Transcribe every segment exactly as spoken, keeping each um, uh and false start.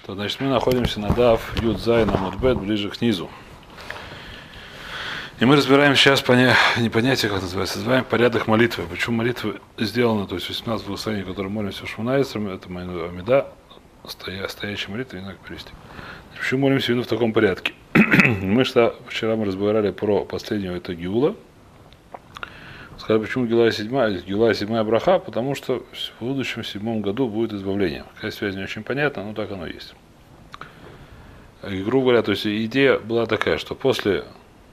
То, значит, мы находимся на Дав Юд Зайн Амудбет, ближе к низу. И мы разбираем сейчас поня... не понятие, как называется, называем порядок молитвы. Почему молитва сделана, то есть восемнадцать благословений, которые молимся в Шмонайсрам, это Майну Амида, стоя... стоящая молитва, не знаю, как перевести. Почему молимся именно в таком порядке? мы что, вчера мы разбирали про последнего, это Гиула. Сказали, почему Гилая седьмая, Гилая седьмая браха, потому что в будущем седьмом году будет избавление. Какая связь не очень понятна, но так оно есть. И, грубо говоря, то есть идея была такая, что после,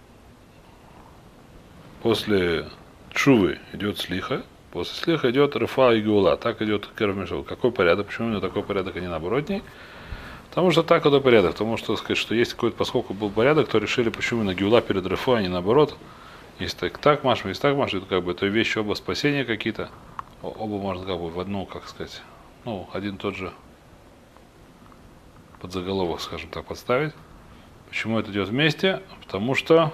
после Чувы идет слиха, после слиха идет Рефа и Гиула, так идет Керв Мишел. Какой порядок? Почему именно такой порядок, а не наоборотней? Потому что так это порядок, потому что сказать, что есть какой-то, поскольку был порядок, то решили, почему именно Гиула перед Рефа, а не наоборот. Есть так, так машем, есть так машем, это как бы это вещи оба спасения какие-то. Оба можно как бы в одну, как сказать, ну, один тот же подзаголовок, скажем так, подставить. Почему это идет вместе? Потому что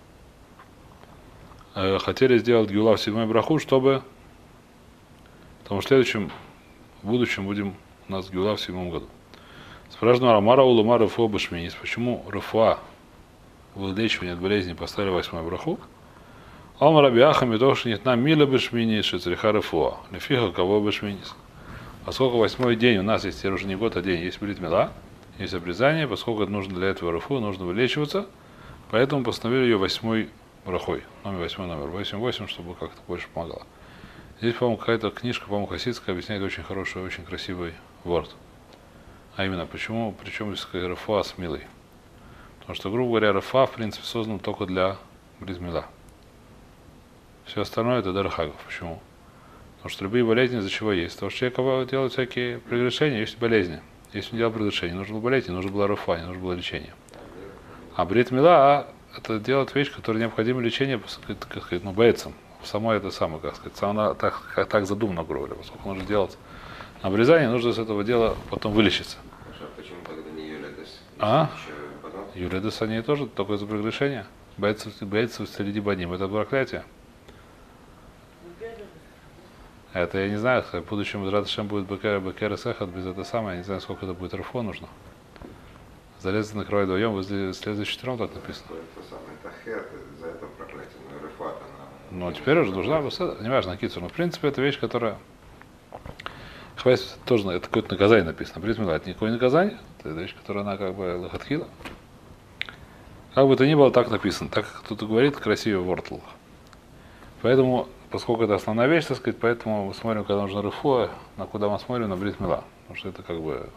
э, хотели сделать Гиула в седьмой браху, чтобы, потому что в следующем, в будущем будем у нас Гиула в седьмом году. Спрашиваю, Амара улума рефуа башминис. Почему рефуа, вылечивание от болезни, поставили восьмую браху? Алма Рабиаха Медоши нет нам мила бешминис, шицриха рефуа. Лефиха кого бешминис. Поскольку восьмой день у нас есть уже не год, а день, есть брит мила, есть обрезание, поскольку это нужно для этого рефу, нужно вылечиваться, поэтому постановили ее восьмой брахой. Номер восьмой номер. восемь восемь, чтобы как-то больше помогало. Здесь, по-моему, какая-то книжка, по-моему, хасидская, объясняет очень хороший, очень красивый ворд. А именно, почему, причем здесь рефуа с милой. Потому что, грубо говоря, рефуа, в принципе, создан только для брит мила. Все остальное это дархагов. Почему? Потому что любые болезни из-за чего есть? Потому что человек делает всякие прегрешения, есть болезни. Если не делал прегрешения, нужно было болеть, не нужно было рефуа, не нужно было лечение. А брит мила это делает вещь, которая необходимо лечение, как сказать, ну, боецам. Само это самое, как сказать, она так, как, так задумано, грубо говоря, поскольку нужно делать обрезание, нужно с этого дела потом вылечиться. А почему тогда не юледес? А? Юледес они тоже только из-за прегрешения. Боятся, боятся среди баним. Это проклятие. Это я не знаю, в будущем Раташем будет Бекер, Бекер и Сехат без этого самого, я не знаю, сколько это будет рефо нужно. Залезть на край вдвоем, возле следующий четырем так написано. Это самое, это хет, за это проклятие, но рефат она... Ну, теперь уже должна быть, не важно, кицур, но в принципе это вещь, которая... Хвайс тоже, это какое-то наказание написано, в принципе, это никакое наказание, это вещь, которая она как бы лохатхила. Как бы то ни было, так написано, так как кто-то говорит, красивый вортлах. Поэтому, поскольку это основная вещь, так сказать, поэтому мы смотрим, когда нужно рефуа, на куда мы смотрим, на брит мила. Потому что это как бы...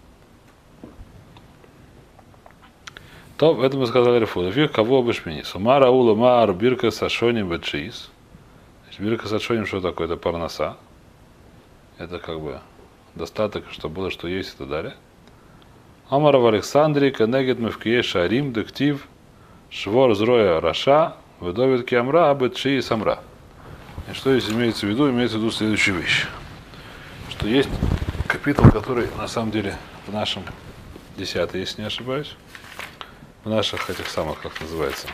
То, это мы сказали рефуа. Фиг кого бешминис. Мара ула мар бирка сашоним бетшиис. Бирка сашоним что такое? Это парноса. Это как бы достаток, чтобы было что есть и так далее. Амара в Александрии, Кенегет Мевкие Шарим, Дектив, Швор Зроя Раша, Выдовит Киамра, Абетши и Самра. И что здесь имеется в виду? Имеется в виду следующая вещь. Что есть капитул, который на самом деле в нашем десятый, если не ошибаюсь, в наших этих самых, как называется,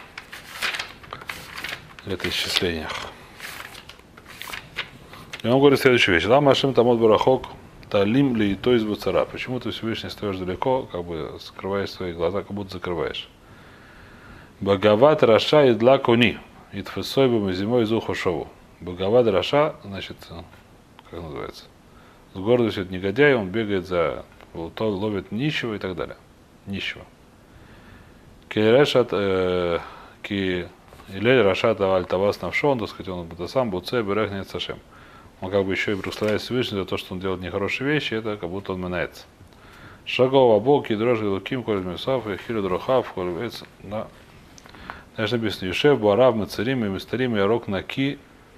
летоисчислениях. И он говорит следующую вещь. Лам Ашим Тамот Барахок, Талим ли то из Буцара. Почему ты Всевышний стоишь далеко, как бы скрываешь свои глаза, как будто закрываешь. Багават Раша и Дла Кони. И Тфесойбом зимой из Ухошову. Багават Раша, значит, как называется? С гордостью от негодяя, он бегает за, то ловит нищего и так далее. Нищего. Кирешат, ки Илель Рашат Альтавас Навшон, так сказать, он это сам Буце Берехнет Сашем. Он как бы еще и прославляет Всевышний за то, что он делает нехорошие вещи, это как будто он минается. Шагова Боки, Дрожи Луким, Коль Мисав, Хилю Дрохав, Коль Вец, да. Дальше написано, Юшев, Барав, Мацарим, и Мистарим, Ярок Наки,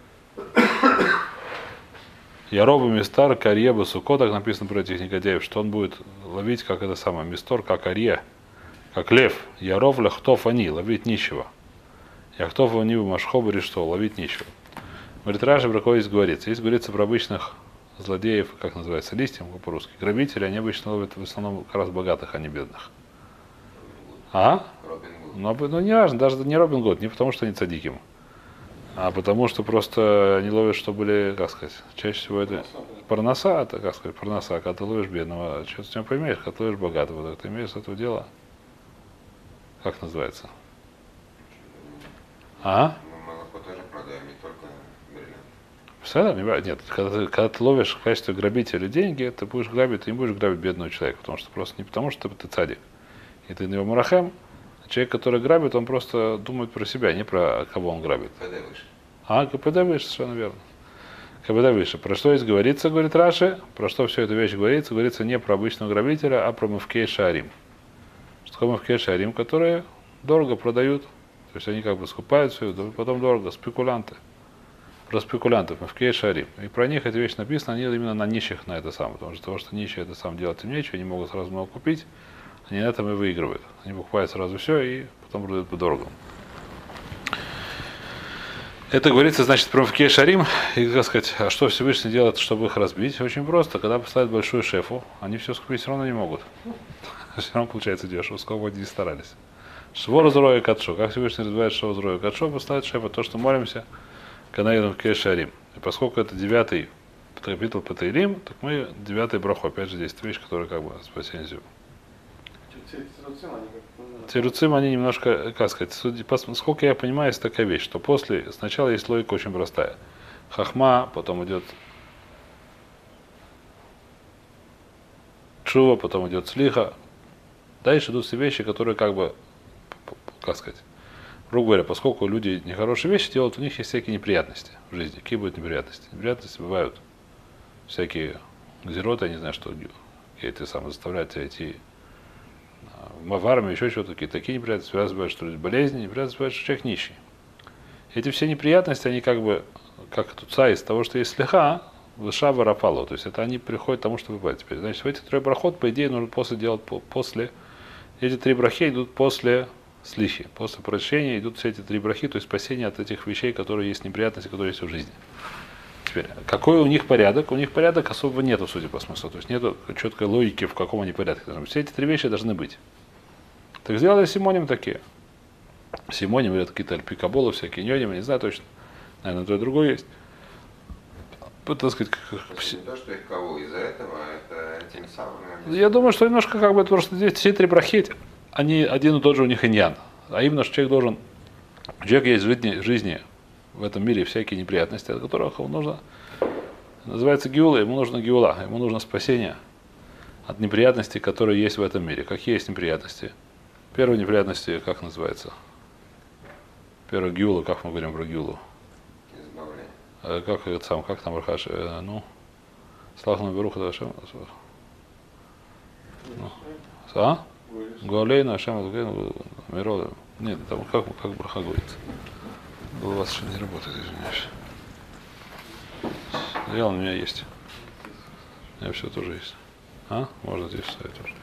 Яроба Мистар, Карье, Басуко, так написано про этих негодяев, что он будет ловить, как это самое, Мистор, как Арье, как лев, Яров, Лахтов, они, ловить нищего. Яхтов, они, Машхобари, что, ловить нищего. Говорит, Раши про здесь говорится. Здесь говорится про обычных злодеев, как называется, листьем по-русски. Грабители, они обычно ловят в основном как раз богатых, а не бедных. А? Ну, ну не важно, даже не Робин Гуд, не потому что они цадиким. А потому что просто они ловят, что были, как сказать, чаще всего это парноса, это, как сказать, парноса, когда ты ловишь бедного, что ты с него поймешь, когда ты ловишь богатого, так ты имеешь с этого дела, как называется? А? Мы молоко тоже продаем, не только бриллиант. Представляешь? Нет, когда ты, когда ты ловишь в качестве грабителя деньги, ты будешь грабить, ты не будешь грабить бедного человека, потому что просто не потому, что ты цадик, и ты на него мурахем, а человек, который грабит, он просто думает про себя, не про кого он грабит. КПД выше. А, КПД выше, совершенно верно. КПД выше. Про что здесь говорится, говорит Раши, про что все эта вещь говорится, говорится не про обычного грабителя, а про Мавкей Шаарим. Что такое Мавкей Шаарим, которые дорого продают, то есть они как бы скупают все, потом дорого, спекулянты. Про спекулянтов, Мавкей Шаарим. И про них эта вещь написана, они именно на нищих на это самое, потому что того, что нищие это сам делать им нечего, они могут сразу много купить, они на этом и выигрывают. Они покупают сразу все и потом продают по дорого. Это говорится, значит, про Мавкей Шаарим. И, как сказать, а что Всевышний делает, чтобы их разбить? Очень просто. Когда поставят большую шефу, они все скупить все равно не могут. Все равно получается дешево, сколько бы они ни старались. Швор зроя катшо. Как Всевышний разбивает швор зроя катшо, поставит шефа то, что молимся, когда едем в Мавкей Шаарим. И поскольку это девятый капитул по Теилим, так мы девятый браху. Опять же, здесь вещь, которая как бы спасение земли. Тируцим, они немножко, как сказать, сколько я понимаю, есть такая вещь, что после, сначала есть логика очень простая. Хахма, потом идет Чува, потом идет Слиха. Дальше идут все вещи, которые как бы, как сказать, грубо говоря, поскольку люди нехорошие вещи делают, у них есть всякие неприятности в жизни. Какие будут неприятности? Неприятности бывают всякие гзероты, я не знаю, что какие-то самые заставляют тебя идти в армию, еще что-то, такие, такие неприятности, связаны бывают, что люди болезни, неприятности бывают, что человек нищий. Эти все неприятности, они как бы, как туца из того, что есть слиха, выша варапало, то есть это они приходят к тому, что бывает теперь. Значит, в эти трое брахот, по идее, нужно после делать, после, эти три брахи идут после слихи, после прощения идут все эти три брахи, то есть спасение от этих вещей, которые есть неприятности, которые есть в жизни. Теперь, какой у них порядок? У них порядок особого нету, судя по смыслу, то есть нету четкой логики, в каком они порядке должны быть. Все эти три вещи должны быть. Так сделали симоним такие. Симоним или какие-то альпикаболы всякие, нёним, не знаю точно. Наверное, то и другое есть. Так сказать, как... Не то, что их кого из-за этого, а это тем самым... Я думаю, что немножко как бы, потому что здесь все три брахи, они один и тот же у них иньян. А именно, что человек должен... У человека есть в жизни, жизни в этом мире всякие неприятности, от которых ему нужно... Называется гиула, ему нужно гиула, ему нужно спасение от неприятностей, которые есть в этом мире. Какие есть неприятности? Первые неприятности, как называется? Первая гиула, как мы говорим про гиулу? Избавление. Как это сам, как там Рахаш? Э, ну, Слахну Беруха Дашем. Ну, а? Гуалейна, Ашем, Мирода. Нет, там как, как Браха говорится. У вас еще не работает, извиняюсь. Я, у меня есть. У меня все тоже есть. А? Можно здесь вставить тоже.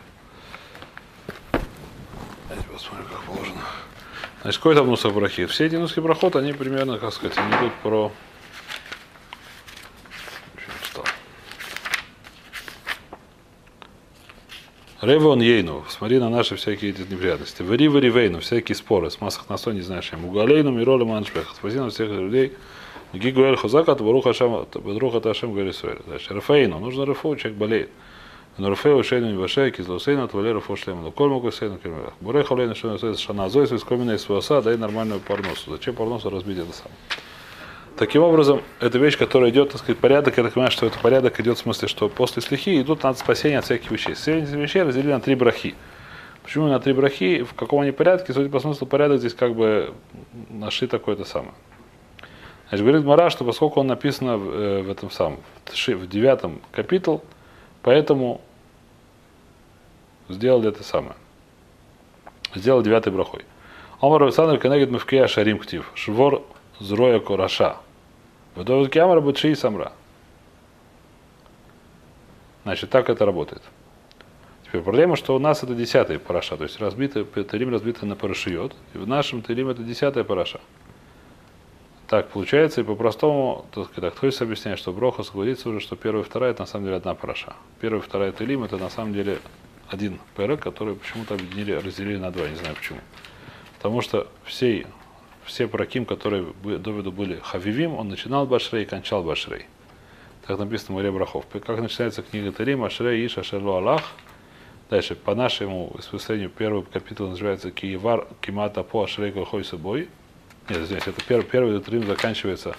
Давайте посмотрим, как положено. Значит, какой там нусах брахи? Все эти нуски брахот, они примерно, как сказать, они идут про... Ревон ейну, смотри на наши всякие эти неприятности. Вери вери вейну, всякие споры. С масах на сто не знаешь им. Угалейну, мироли маншпех. Спаси на всех людей. Гигуэль хузакат, баруха шам, бадруха ташем галисуэль. Дальше. Рафаину, нужно рафу, человек болеет. Но рафею шейну небашей, кизлаусейну, твали рафу шлему. Но коль могу сейну кельмелах. Бурей хавлейну шейну сейну шаназой, с вискоминой своса, дай нормальную парносу. Зачем парносу разбить это сам? Таким образом, это вещь, которая идет, так сказать, порядок, я так понимаю, что это порядок идет в смысле, что после слихи идут на спасение от всяких вещей. Все эти вещи разделили на три брахи. Почему на три брахи? В каком они порядке? Судя по смыслу, порядок здесь как бы нашли такое-то самое. Значит, говорит Мара, что поскольку он написано в, в этом самом, в девятом капитул, поэтому сделали это самое. Сделал девятый брахой. Омар Александр Кенегет Мавкея Шарим Ктив. Швор Зроя Кораша. Вдовод Киамара Бачи и Самра. Значит, так это работает. Теперь проблема, что у нас это десятая параша, то есть разбитый, Терим разбитый на парашиот, и в нашем Терим это десятая параша. Так получается, и по-простому, так, кто есть объясняет, что Броха согласится уже, что первая и вторая это на самом деле одна параша. Первая и вторая Терим это на самом деле один перек, который почему-то объединили, разделили на два, не знаю почему. Потому что всей все праким, которые Довиду были хавивим, он начинал башрей и кончал башрей. Так написано в море брахов. Как начинается книга Тарим, Ашрей Иш Ашерло Аллах. Дальше, по нашему исполнению, первый капитул называется Киевар Кимата по Ашрей Колхой собой. Нет, здесь это первый, первый Тарим заканчивается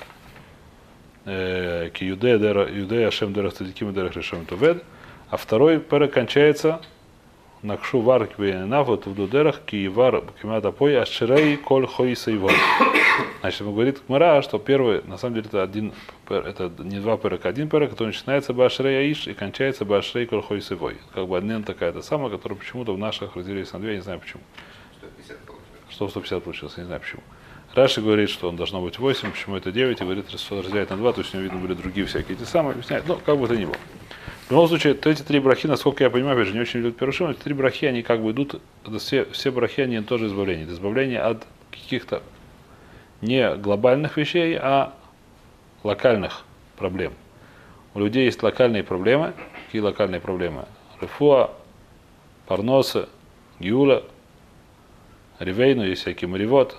Киюдея Юдея Ашем Дерах Цадиким Дерах Решем Тувед. А второй пера кончается Накшу Вар Квейнав вот в Дудерах Киевар Кимата по Ашрей Колхой Сейвой. Значит, ему говорит Гмара, что первый, на самом деле, это один, это не два перека, один перек, который начинается Башрей Аиш и кончается Башрей Колхой Сывой. Как бы одна такая-то самая, которая почему-то в наших разделились на две, я не знаю почему. сто пятьдесят получилось. Что сто пятьдесят получилось, я не знаю почему. Раши говорит, что он должно быть восемь, почему это девять, и говорит, что разделяет на два, то есть у него, видно, были другие всякие эти самые, объясняет, ну, как бы то ни было. В любом случае, эти три брахи, насколько я понимаю, опять же, не очень любят перушим, эти три брахи, они как бы идут, все, все брахи, они тоже избавление. Это избавление от каких-то не глобальных вещей, а локальных проблем. У людей есть локальные проблемы. Какие локальные проблемы? Рефуа, парносы, гиула, ревейну, есть всякий маривот,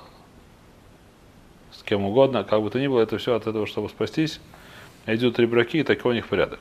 с кем угодно, как бы то ни было, это все от этого, чтобы спастись. Идут три браки, и такой у них порядок.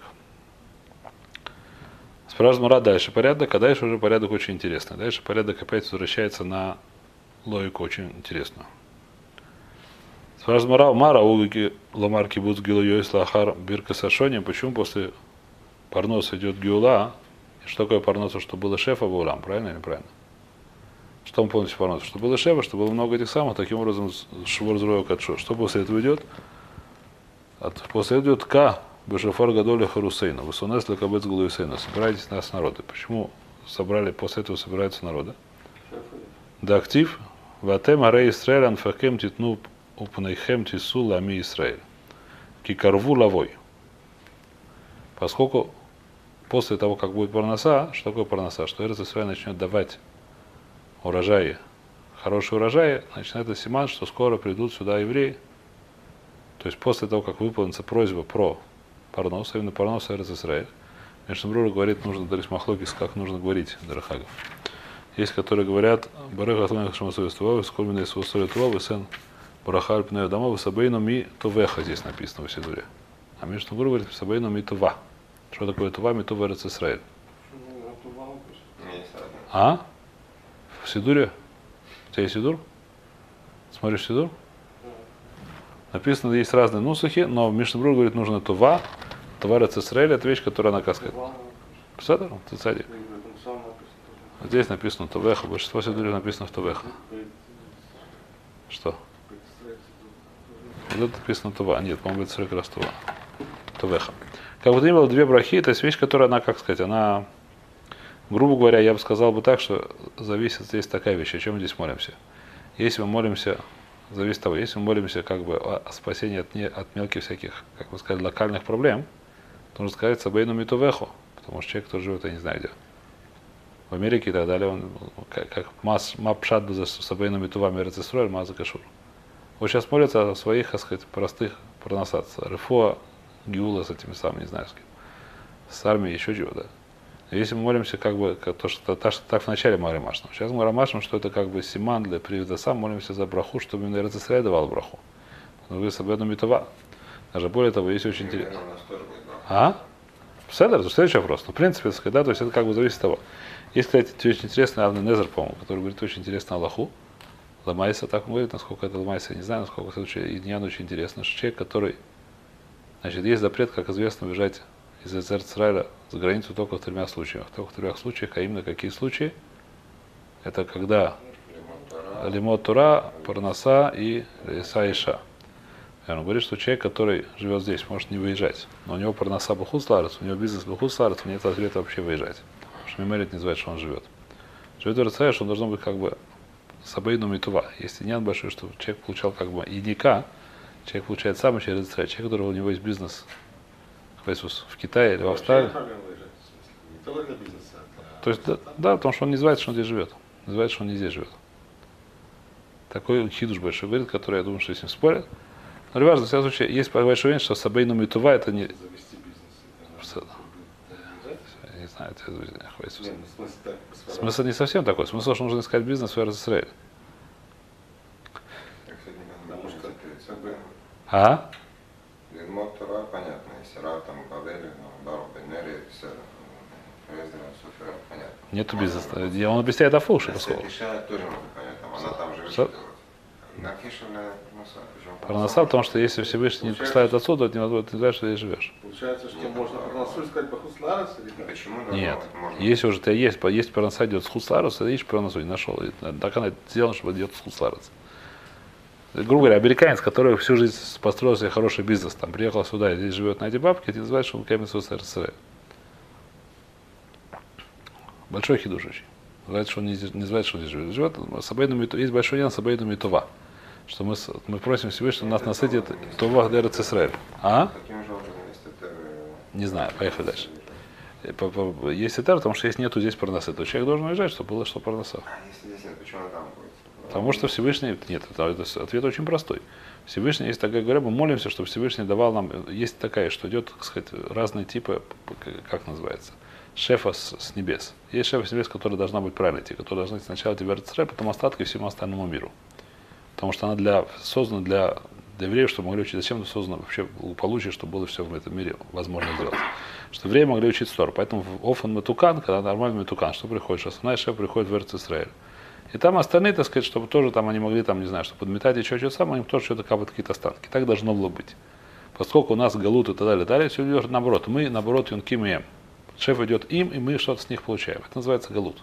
Спрашивает Мара дальше порядок, а дальше уже порядок очень интересный. Дальше порядок опять возвращается на логику очень интересную. Спрашивает Мара, Мара, улыки ламар кибуц гилуйойс лахар бирка сашоним. Почему после парноса идет гиула? И что такое парноса, что было шефа в улам? Правильно или неправильно? Что мы помним парноса? Что было шефа, что было много этих самых, таким образом швор зроя катшо. Что после этого идет? От, после этого идет ка бешафар гадоля харусейна. Высунес лекабец гулуисейна. Собирайтесь нас народы. Почему собрали, после этого собираются народы? Да актив. Ватем арей Исраэль анфакем титну упнейхем тису лами Исраэль. Кикарву лавой. Поскольку после того, как будет парноса, что такое парноса? Что Эрец Исраэль начнет давать урожаи, хорошие урожаи, значит, это симан, что скоро придут сюда евреи. То есть после того, как выполнится просьба про парнос, именно парнос Эрец Исраэль, Мишнабрура говорит, нужно дарить махлокис, как нужно говорить Дарахагов. Есть, которые говорят, Барех Атланах Шамасуэствова, Скольмина Исвусолитова, Весен Барахаль Пнею Дома, Сабейну Ми Тувеха здесь написано в Сидуре. А Мишнабрура говорит, Сабейну Ми Тува. Что такое Тува? Ми Тува Эрец Исраэль. А? В Сидуре? У тебя есть Сидур? Смотришь Сидур? Написано, есть разные нусахи, но в Мишнабрур говорит, нужно Тува. Тува Эрец Исраэль, это вещь, которая она, как сказать, Псадр, ты цадик. Здесь написано Тувеха, большинство Сидурев написано в Тувеха. Что? Вот это написано Тува. Нет, по-моему, это как раз Тува. Тувеха. Как бы то ни было, две брахи, это есть вещь, которая, она, как сказать, она, грубо говоря, я бы сказал бы так, что зависит здесь такая вещь, о чем мы здесь молимся. Если мы молимся, зависит от того, если мы молимся как бы о спасении от, не, от мелких всяких, как вы сказали, локальных проблем, то нужно сказать Сабейну Митувеху, потому что человек, кто живет, я не знаю где, в Америке и так далее, он как, как мас, мапшат за Сабейну Митува Эрец Исраэль, маза кашур. Вот сейчас молятся о своих, так сказать, простых проносаться. Рефуа, Гиула с этими самыми, не знаю, с кем. С армией, еще чего, да. Если мы молимся, как бы, как то, что так, так в начале Марамашном. Сейчас мы Марамашем, что это как бы симан для привода сам, молимся за браху, чтобы именно Эрец Исраэль давал браху. Но вы Сабейну Митува. Даже более того, есть очень интересно. А? Седер, это следующий вопрос. Ну, в принципе, да, то есть это как бы зависит от того. Есть, кстати, очень интересный Авный Незер, по-моему, который говорит очень интересно Аллаху. Ламайса, так он говорит, насколько это Ламайса, я не знаю, насколько это Иднян очень интересно, что человек, который, значит, есть запрет, как известно, бежать из Эрец Исраэля за границу только в трех случаях. Только в трех случаях, а именно какие случаи? Это когда Лимот Тура, Парнаса и Иса Иша. Он говорит, что человек, который живет здесь, может не выезжать, но у него Парнаса Бахусларец, у него бизнес Бахусларец, у него нет запрета вообще выезжать. Потому что Мимерит не называет, что он живет. Живет в Эрец Исраэль, что он должен быть как бы Сабейну Митува. Если не большой, что человек получал как бы едника, человек получает сам через Эрец Исраэль, человек, у которого у него есть бизнес в Китае или в Австралии. То есть, да, да, потому что он не называется, что он здесь живет. Называется, что он не здесь живет. Такой хидуш большой говорит, который, я думаю, что с ним спорят. Но неважно, в всяком случае, есть большой момент, что Сабейну Митува это не... Не знаю, это хватит. Смысл не совсем такой. Смысл, что нужно искать бизнес в Эрец Исраэль. А? Лилмот Тора, понятно. Если Рав там Бавели, ну, Бару Бенери, все, Эзра, Суфер, понятно. Нету бизнеса. Он объясняет Афуш. Если Иша тоже можно понять, там, она там живет. Что? На Кишеве, почему? Парноса, потому что если Всевышний не поставит отсюда, то невозможно, ты не знаешь, что здесь живешь. Получается, что Нет, можно ну, парносу искать по хусларас или как? Почему? Да, Нет. ну, можно. Если уже ты есть, есть парноса идет с Хусларуса, ты ищешь парносу, не нашел. И так она сделана, чтобы идет с Хусларуса. Грубо говоря, американец, который всю жизнь построил себе хороший бизнес, там, приехал сюда и здесь живет на эти бабки, это называется, что он кемец в СССР. Большой хидуш очень. Называется, что он не, не называется, что он здесь живет. Живет с обоидом, есть большой ян с обоидом и това. Что мы, мы просим Всевышнего нас насытит това дерец Исраэль. А? Каким же образом, если это... Не знаю, поехали дальше. Есть этер, потому что если нету здесь парносы, то человек должен уезжать, чтобы было что парноса. А если здесь нет, почему она там будет? Потому что Всевышний, нет, это, это ответ очень простой. Всевышний, есть такая говоря, мы молимся, чтобы Всевышний давал нам, есть такая, что идет, так сказать, разные типы, как называется, шефа с, с небес. Есть шефа с небес, которая должна быть правильной, те, которые должны сначала тебе Эрец-Исраэль, потом остатки всему остальному миру. Потому что она для, создана для, для евреев, чтобы могли учить, зачем это создано вообще благополучие, чтобы было все в этом мире возможно сделать. Что евреи могли учить Тору. Поэтому в Офан Метукан, когда нормальный Метукан, что приходит? Что основная шеф приходит в Эрец-Исраэль. И там остальные, так сказать, чтобы тоже там они могли, там, не знаю, что подметать и что-то самое, им тоже что-то капают какие-то останки. Так должно было быть. Поскольку у нас галут и так далее, далее, все идет наоборот. Мы, наоборот, юнким и ем. Шеф идет им, и мы что-то с них получаем. Это называется галут.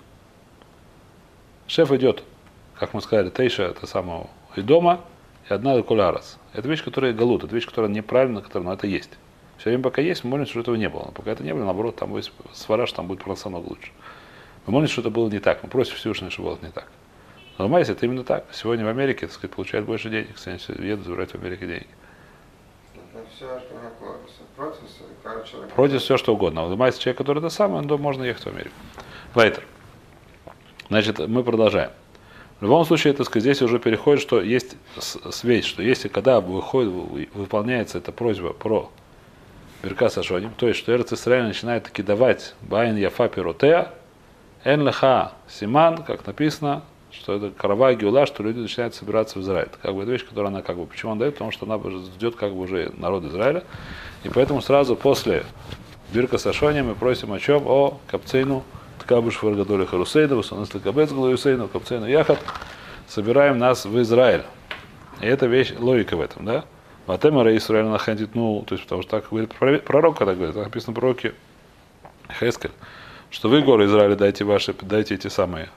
Шеф идет, как мы сказали, тейша, это самого и дома, и одна кулярас. Это вещь, которая галут, это вещь, которая неправильна, которая, но это есть. Все время, пока есть, мы молимся, что этого не было. Но пока это не было, наоборот, там будет свараж, там будет просто намного лучше. Мы молимся, что это было не так. Мы просим Всевышнего, чтобы было не так. Но понимаете, это именно так. Сегодня в Америке, так сказать, получают больше денег. Кстати, едут забирать в Америке деньги. Это все, что находится. Против, короче, человек... Против все, что угодно. А понимаете, человек, который это самое, он можно ехать в Америку. Лайтер. Значит, мы продолжаем. В любом случае, так сказать, здесь уже переходит, что есть связь, что если когда выходит, выполняется эта просьба про Беркас Ашоним, то есть, что Эрец-Исраэль начинает таки давать Баин Яфа Пиротеа, Эн Леха Симан, как написано, что это карава геула, что люди начинают собираться в Израиль. Это как бы эта вещь, которая она как бы, почему она дает, потому что она ждет как бы уже народ Израиля. И поэтому сразу после Бирка Сашони мы просим о чем? О Капцейну, Ткабуш Фаргадоли Харусейну, Васанесли Кабец Глаюсейну, Капцейну Яхат. Собираем нас в Израиль. И это вещь, логика в этом, да? Ватемара Исраэль нахандит, ну, то есть, потому что так говорит пророк, когда говорит, так написано в пророке Хескель, что вы, горы Израиля, дайте ваши, дайте эти самые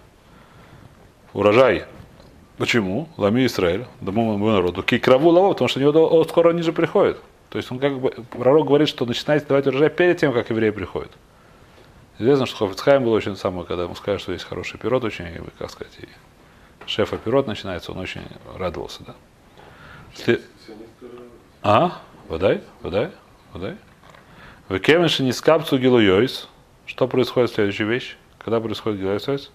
урожай. Почему? Лами Израиль, домой народу. Кикраву лаво, потому что у него скоро ниже приходит. То есть он как бы, пророк говорит, что начинайте давать урожай перед тем, как евреи приходят. Известно, что Хафец Хаим был очень самый, когда ему сказали, что есть хороший пирот, очень, как сказать, и шефа пирот начинается, он очень радовался, да. Ты... А, водай, водай, водай. В Кемеше не скапцу гилуйойс. Что происходит следующая вещь? Когда происходит гилуйойс?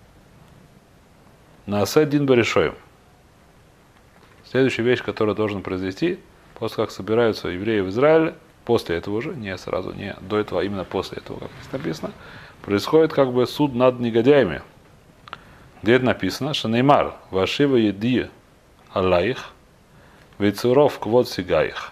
На асаддин баришоем. Следующая вещь, которая должна произойти, после как собираются евреи в Израиле, после этого уже, не сразу, не до этого, а именно после этого, как здесь написано, происходит как бы суд над негодяями. Где это написано? Шанеймар, вашива еди аллаих, вейцуров квот сигаих.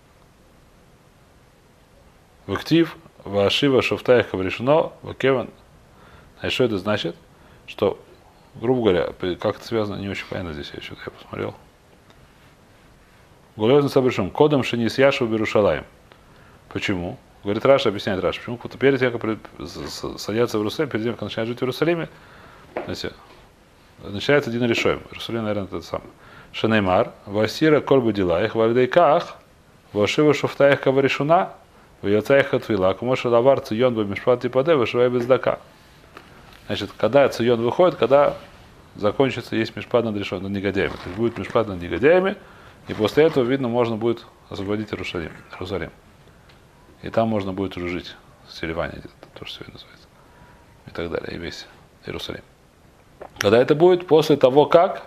Вактив, вашива шуфтаих каврешно, вакеван. А что это значит? Что, грубо говоря, как это связано, не очень понятно здесь, я что-то я посмотрел. Гулёзный собрешим, кодом шинис яшу берушалаем. Почему? Говорит Раша, объясняет Раша. Почему? Потому что перед тем, как садятся в Иерусалим, перед тем, как начинают жить в Иерусалиме, знаете, начинается один решаем. Иерусалим, наверное, это самое. Шанеймар, васира кольбу дилаих, вальдейках, вашива шуфтаих каваришуна, ваяцаих отвила, кумоша лавар цион бамишпат типаде, вашивай бездака. Значит, когда цион выходит, когда закончится, есть мишпат над решен, над негодяями. То есть будет мишпат над негодяями, и после этого, видно, можно будет освободить Иерусалим. Иерусалим. И там можно будет уже жить, в Ливане где-то, тоже сегодня называется. И так далее, и весь Иерусалим. Когда это будет? После того, как?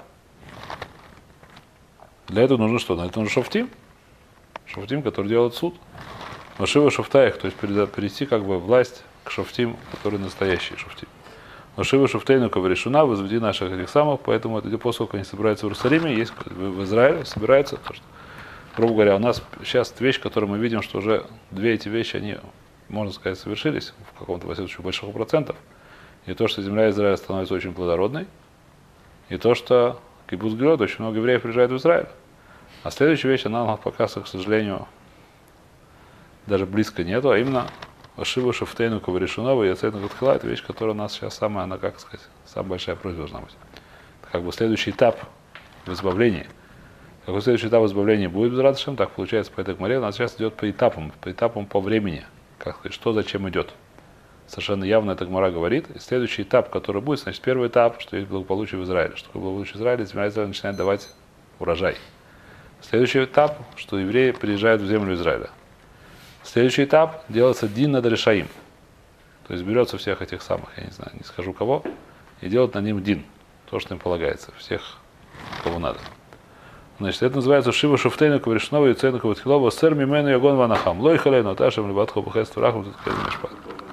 Для этого нужно что? Для этого нужно шофтим. Шофтим, который делает суд. Машива шофтаих, то есть перейти как бы власть к шофтим, который настоящий шофтим. Машива шофтейну каврешуна, возведи наших этих самых, поэтому это после того, как они собираются в Иерусалиме, есть в Израиле, собираются, то, что грубо говоря, у нас сейчас вещь, которую мы видим, что уже две эти вещи, они, можно сказать, совершились в каком-то, во всяком случае, больших процентов. И то, что земля Израиля становится очень плодородной, и то, что кибуц грот, очень много евреев приезжает в Израиль. А следующая вещь, она нам пока, к сожалению, даже близко нету, а именно Ашива Шафтейну Каваришинова и Ацейну Катхила, это вещь, которая у нас сейчас самая, она, как сказать, самая большая просьба должна быть. Это как бы следующий этап в избавлении. Какой следующий этап в избавлении будет без радостям, так получается по этой море, у нас сейчас идет по этапам, по этапам по времени. Как сказать, что зачем идет. Совершенно явно эта Гмара говорит. И следующий этап, который будет, значит, первый этап, что есть благополучие в Израиле. Что такое благополучие в Израиле? Земля Израиля начинает давать урожай. Следующий этап, что евреи приезжают в землю Израиля. Следующий этап, делается дин над решаим. То есть берется всех этих самых, я не знаю, не скажу кого, и делают на ним дин. То, что им полагается. Всех, кого надо. Значит, это называется Шива Шуфтейну Кавришнова и Цейну Каватхилова Сэр Мимену Ягон Ванахам. Лой Халейну Ташем Либатхо Бухесту Рахам Тут Мешпат.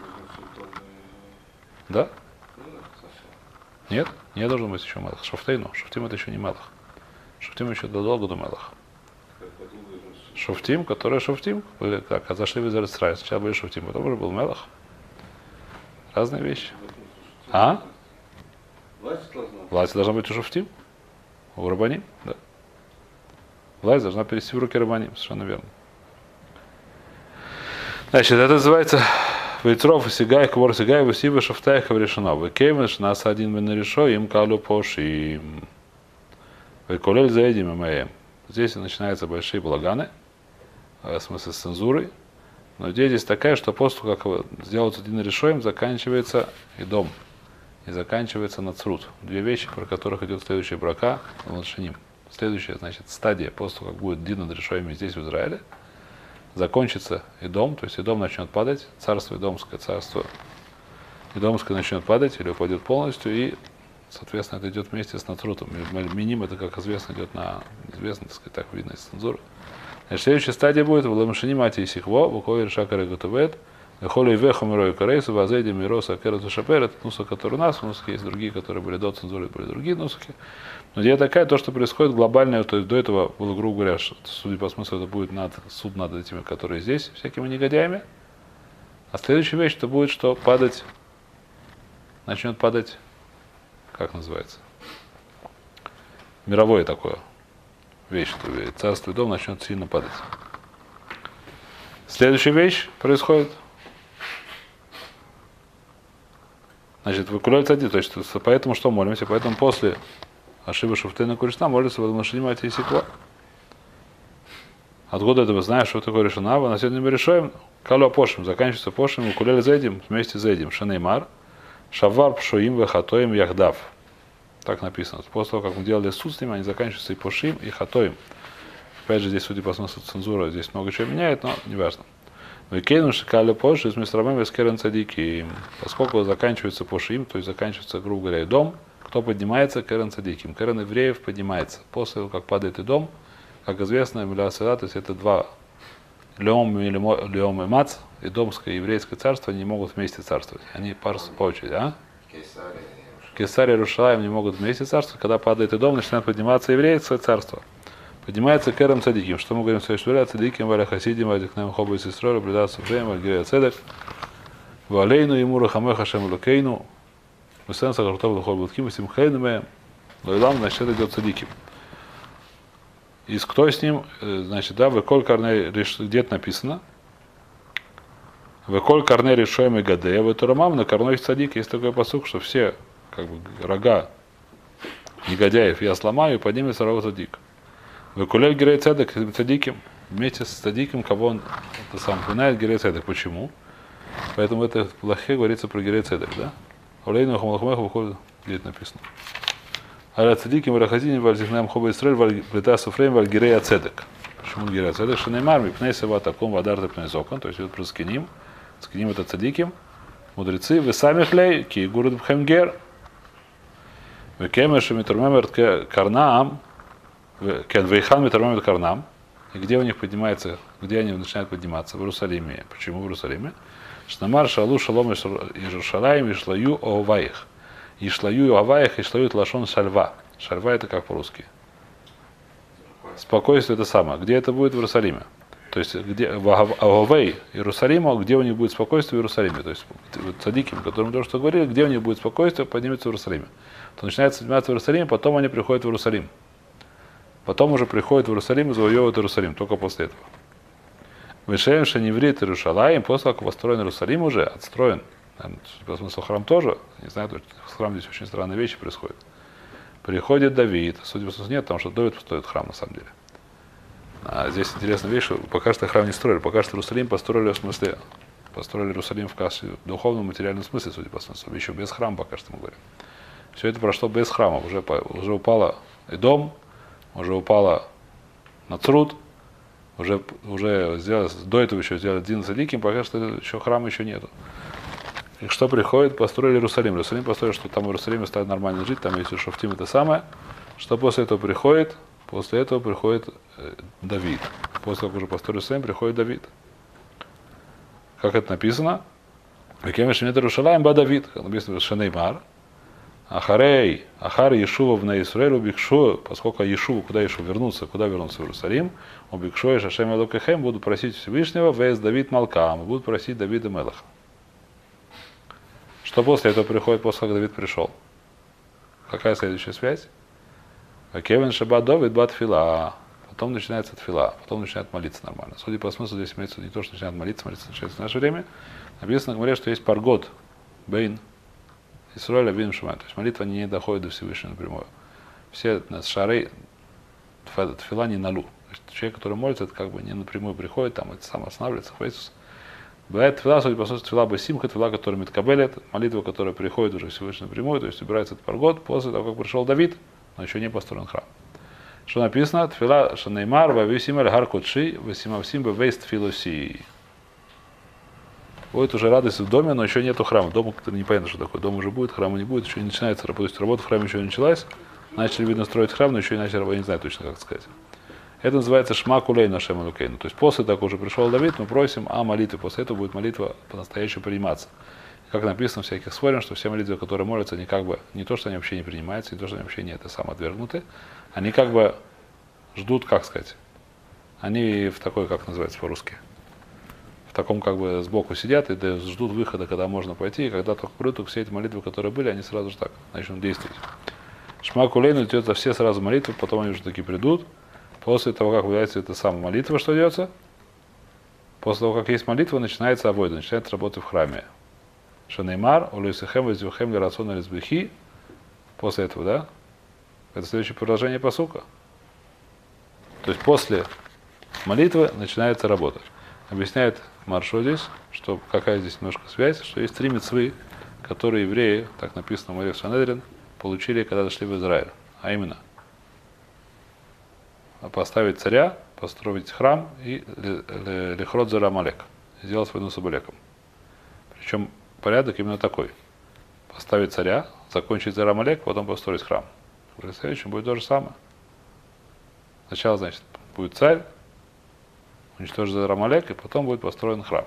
Да? Нет? Не должен быть еще Мелах. Шуфтейну. Шуфтим это еще не Мелах. Шуфтим еще долго до Мелах. Шуфтим, который Шуфтим, были как, а зашли в Израиль. Сначала были Шуфтим, потом уже был Мелах. Разные вещи. А? Власть должна быть у Шуфтим. У Рабаним, да. Власть должна перейти в руки Рабаним, совершенно верно. Значит, это называется Вейтров и Сигай, Квор Сигай, Васива Шафтай Хаврешено. Векеймеш нас один венерешо, им калу поши. Веколель заедим имеем. Здесь начинаются большие балаганы, в смысле с цензурой. Но идея здесь такая, что после того, как сделают один решоем, заканчивается и дом. И заканчивается нацрут. Две вещи, про которых идет следующая брака, ланшиним. Следующая, значит, стадия, после того, как будет дин над решоями здесь, в Израиле, закончится Идом, то есть Идом начнет падать, царство Идомское, царство Идомское начнет падать или упадет полностью, и, соответственно, это идет вместе с Нацрутом. Миним это, как известно, идет на, известно, так сказать, так видно из цензуры. Значит, следующая стадия будет в Ламшини Мати Сихво, Букови Решакаре Гутубет, Холи Веху Мирой Корейсу, Вазейди Мироса Керату Шапер, это нусах, который у нас, у нас есть другие, которые были до цензуры, были другие нусахи. Но идея такая, то, что происходит глобальное, то есть до этого было, грубо говоря, что, судя по смыслу, это будет над, суд над этими, которые здесь, всякими негодяями. А следующая вещь, это будет, что падать, начнет падать, как называется, мировое такое вещь, что царство и дом начнет сильно падать. Следующая вещь происходит. Значит, выкуляется один, то есть поэтому что молимся, поэтому после Ашива Шуфтейна Куришна молится в Машинимате и Сиква. Откуда это мы знаем, что такое решена? На сегодня мы решаем Калу Апошим, заканчивается Пошим, Укулель Зайдим, вместе с Зайдим, Шанеймар, Шавар Пшуим Вехатоим Яхдав. Так написано. После того, как мы делали суд с ними, они заканчиваются и Пошим, и Хатоим. Опять же, здесь, судя по смыслу цензура, здесь много чего меняет, но неважно. Векейну Шикалю Пош, из Мистрабем Вескерен Цадики. Поскольку заканчивается Пошим, то есть заканчивается, грубо говоря, и дом, кто поднимается? Керен Цадиким. Керен евреев поднимается. После того, как падает и дом, как известно, Миля Сада, то есть это два Леом и Леом и Мац, и домское и еврейское царство не могут вместе царствовать. Они по очереди, а? Кесарь и Рушалаем не могут вместе царствовать. Когда падает и дом, начинает подниматься еврейское царство. Поднимается Керем Цадиким. Что мы говорим в следующий раз? Цадиким, Валя Хасидим, Вадикнем Хоба и Сестрой, Блюда Суфрем, Вальгирия Цедек, Валейну, Имура Хамеха Шем Лукейну, Мусенса Гартов Лухол Бутким, Симхейнуме, Лойлам, значит, это идет Цадиким. И кто с ним, значит, да, Веколь Карней, где-то написано, Веколь Карней Решоем и Гадея, Ветурамам, на Карной Цадик, есть такой посук, что все, как бы, рога негодяев я сломаю, и поднимется рога Цадик. Векулель Гирей Цедек, Цадиким, вместе с Цадиком, кого он это сам знает, Гирей Цедек. Почему? Поэтому это в Лахе говорится про Гирей Цедек, да? Олейну Хамалхмеху выходит, где это написано. Аля Цадиким, Варахазиним, Вальзихнам Хоба Исраэль, Вальплита Суфрейм, Вальгирея Цедек. Почему Гирей Цедек? Шанеймар, Мипнейсева, Таком, Вадарта, Пнейзокон, то есть идет про Скиним. Скиним это Цадиким. Мудрецы, вы сами хлей, ки гурд бхемгер. Векемеш, Митурмемер, Карнаам, Вейхан Митурмемер, Карнам. И где у них поднимается, где они начинают подниматься? В Иерусалиме. Почему в Иерусалиме? Шнамар Шалу Шалом Иерушалаим и Шлаю Оваих. И Шлаю Оваих и Шлаю Тлашон Шальва. Шальва это как по-русски? Спокойствие это самое. Где это будет? В Иерусалиме. То есть где в Аговей Иерусалима, где у них будет спокойствие в Иерусалиме. То есть вот цадиким, о котором мы только что говорили, где у них будет спокойствие, поднимется в Иерусалиме. То начинается подниматься в Иерусалим, потом они приходят в Иерусалим. Потом уже приходят в Иерусалим и завоевывают Иерусалим, только после этого. Вешеем шеневрит Иерушалаим, после как построен Иерусалим уже, отстроен. По смыслу храм тоже, не знаю, в храме здесь очень странные вещи происходят. Приходит Давид, судя по смыслу нет, потому что Давид построит храм на самом деле. А здесь интересная вещь, что пока что храм не строили, пока что Иерусалим построили в смысле, построили Иерусалим в качестве духовном материальном смысле, судя по смыслу, еще без храма пока что мы говорим. Все это прошло без храма, уже, уже упало и дом, уже упало Нацрут, уже, уже сделали, до этого еще сделали один цадиким, пока что еще храма еще нету. И что приходит? Построили Иерусалим. Иерусалим построили, что там в Иерусалиме стали нормально жить, там есть шофтим, это самое. Что после этого приходит? После этого приходит э, Давид. После как уже построили Иерусалим, приходит Давид. Как это написано? Векемеш мет Иерушалаим ба Давид. Как написано в Шенеймар. Ахарей, Ахар Ешува в Наисраэль убикшу, поскольку Ешува, куда Ешува вернуться, куда вернуться в Иерусалим, убикшу и Шашем Элокехем будут просить Всевышнего, вес Давид Малкам, будут просить Давида Мелаха. Что после этого приходит, после как Давид пришел? Какая следующая связь? Кевин Шабат Давид бат фила. Потом начинается тфила, потом начинает молиться нормально. Судя по смыслу, здесь имеется не то, что начинает молиться, молиться начинается в наше время. Написано, говорят, что есть паргот, бейн, Исруэль Абин Шумай. То есть молитва не доходит до Всевышнего напрямую. Все шары тфила не налу. То есть человек, который молится, это как бы не напрямую приходит, там это сам останавливается, Иисус. Бывает тфила, судя по смыслу, тфила басимха, тфила, которая миткабелет, молитва, которая приходит уже Всевышнего напрямую, то есть убирается этот паргот после того, как пришел Давид, но еще не построен храм. Что написано? Тфила шанеймар вависимель гар кодши васимавсим бевейст филоси. Будет уже радость в доме, но еще нету храма. Дом, который непонятно, что такое. Дом уже будет, храма не будет, еще не начинается работа. То есть работа в храме еще не началась. Начали, видно, строить храм, но еще не начали работать, не знаю точно, как сказать. Это называется шма кулей нашему лукейну. То есть после того, как уже пришел Давид, мы просим о молитве. После этого будет молитва по-настоящему приниматься. Как написано в всяких спорах, что все молитвы, которые молятся, они как бы, не то, что они вообще не принимаются, не то, что они вообще не это сам отвергнуты, они как бы ждут, как сказать, они в такой, как называется по-русски, в таком как бы сбоку сидят и ждут выхода, когда можно пойти, и когда только придут, все эти молитвы, которые были, они сразу же так начнут действовать. Шма кулейну идет за все сразу молитвы, потом они уже таки придут. После того, как появляется эта самая молитва, что делается? После того, как есть молитва, начинается авойда, начинается работа в храме. Шанеймар, улюсихем, везюхем, лирацон, лизбехи. После этого, да? Это следующее продолжение пасука. То есть после молитвы начинается работа. Объясняет Маршо здесь, что какая здесь немножко связь, что есть три мицвы, которые евреи, так написано в Море Санедрин, получили, когда дошли в Израиль. А именно, поставить царя, построить храм и лихрот за Рамалек, сделать войну с Абалеком. Причем порядок именно такой. Поставить царя, закончить за Рамалек, потом построить храм. В следующем будет то же самое. Сначала, значит, будет царь, уничтожить за Рамалек, и потом будет построен храм.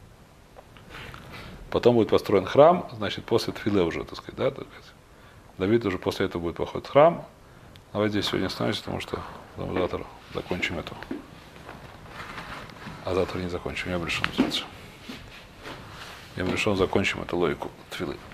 Потом будет построен храм, значит, после Тфилы уже, так сказать, да, так сказать. Давид уже после этого будет походить в храм. Давайте здесь сегодня остановимся, потому что потом завтра закончим эту. А завтра не закончим, я решил. Я решил, закончим эту логику Тфилы.